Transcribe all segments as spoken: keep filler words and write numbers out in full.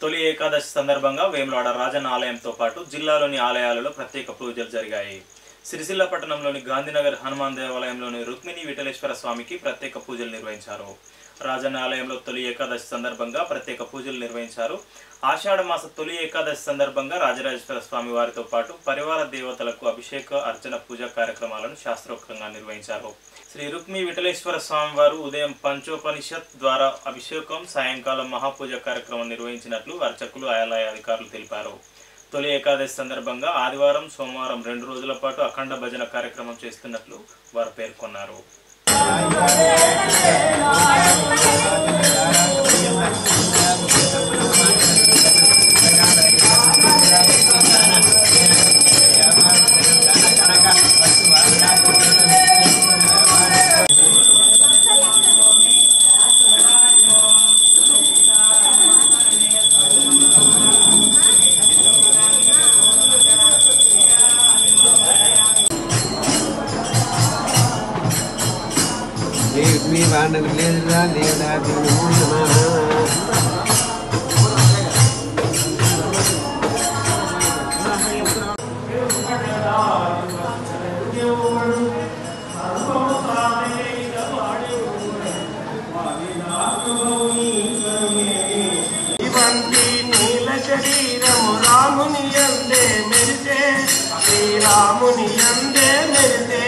తొలి ఏకాదశి సందర్భంగా వేములవాడ రాజన్న ఆలయంతో పాటు జిల్లాలోని ఆలయాలలో ప్రత్యేక పూజలు జరిగాయి. సిరిసిల్ల పట్టణంలోని గాంధీనగర్ హనుమాన్ దేవాలయంలోని రుక్మిణి విఠలేశ్వర స్వామికి ప్రత్యేక పూజలు నిర్వహించారు. రాజన్న ఆలయంలో తొలి ఏకాదశి సందర్భంగా ప్రత్యేక పూజలు నిర్వహించారు. ఆషాఢ మాస తొలి ఏకాదశి సందర్భంగా రాజరాజేశ్వర స్వామి వారితో పాటు పరివార దేవతలకు అభిషేక అర్చన పూజా కార్యక్రమాలను శాస్త్రోక్తంగా నిర్వహించారు. శ్రీ రుక్మిణి విఠలేశ్వర స్వామి వారు ఉదయం పంచోపనిషత్ ద్వారా అభిషేకం, సాయంకాలం మహాపూజ కార్యక్రమం నిర్వహించినట్లు అర్చకులు ఆలయ అధికారులు తెలిపారు. తొలి ఏకాదశి సందర్భంగా ఆదివారం, సోమవారం రెండు రోజుల పాటు అఖండ భజన కార్యక్రమం చేస్తున్నట్లు వారు పేర్కొన్నారు. मी वाण लेला लेला दिनमोना ఇవంతి నీల శరీరము రాముని యందే మెరిసే, శ్రీరాముని యందే మెరిసే.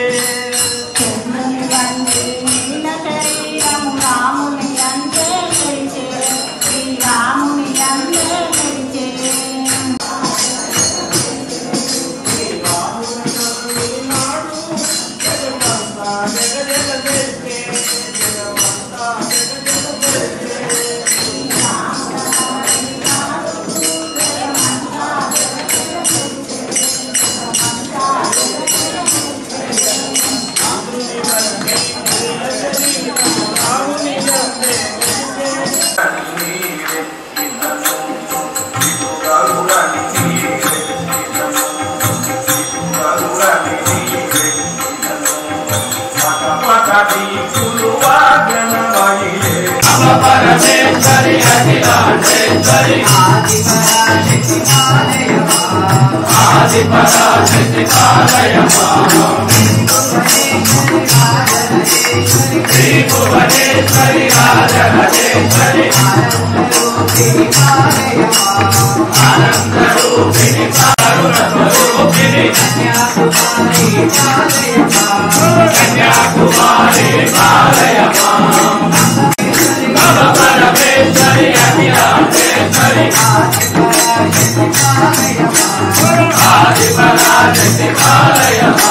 పరమేశ్వరి అఖిలాండేశ్వరి ఆది పరాశక్తి కాలయమా శ్రీ భువనేశ్వరి రాజరాజేశ్వరి ఆనందరూపిణి కరుణస్వరూపిణి కన్యాకుమారి కాలయమా పరమేశ్వరి అఖిలాండేశ్వరి ఆది పరాశక్తి కాలయమా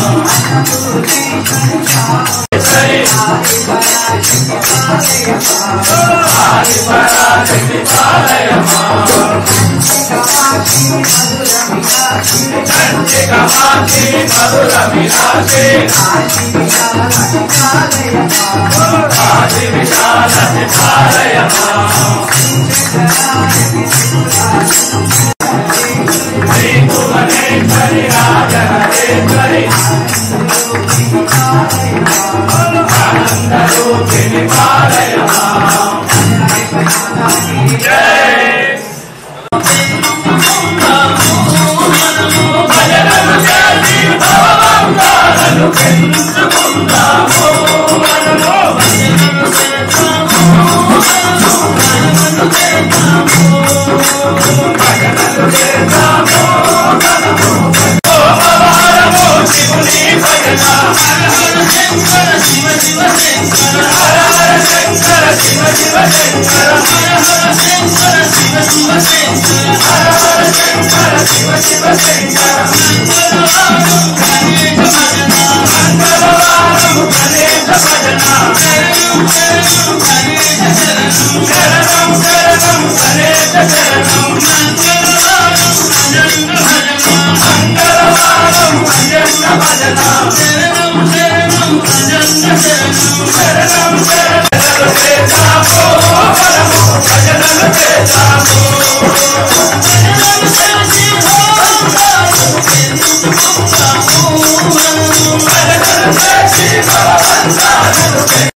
ఆది పరాశక్తి కాలయమా కంచి కామాక్షి మధుర విలాసి ఆది విశాలతి కాలయమా శ్రీ భువనేశ్వరి రాజరాజేశ్వరి ఆనందరూపిణి కాలయమా. భజనలు చేసి భవబంధాలను పెంచుకుందాము, భజనలు చేద్దాము సోమవారము శివుని భజన. హర హర శంకర శివ శివ శంకర హర హర శంకర శివ శివ శంకర